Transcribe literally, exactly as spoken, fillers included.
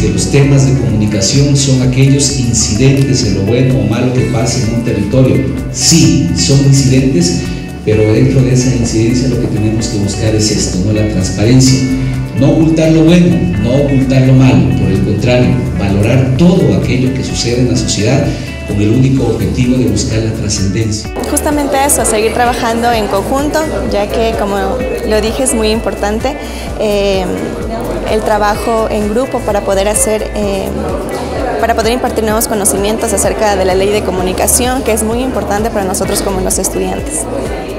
que los temas de comunicación son aquellos incidentes en lo bueno o malo que pasa en un territorio. Sí, son incidentes, pero dentro de esa incidencia lo que tenemos que buscar es esto, ¿no? La transparencia. No ocultar lo bueno, no ocultar lo malo, por el contrario, valorar todo aquello que sucede en la sociedad con el único objetivo de buscar la trascendencia. Justamente eso, seguir trabajando en conjunto, ya que, como lo dije, es muy importante eh, el trabajo en grupo para poder hacer, eh, para poder impartir nuevos conocimientos acerca de la ley de comunicación, que es muy importante para nosotros como los estudiantes.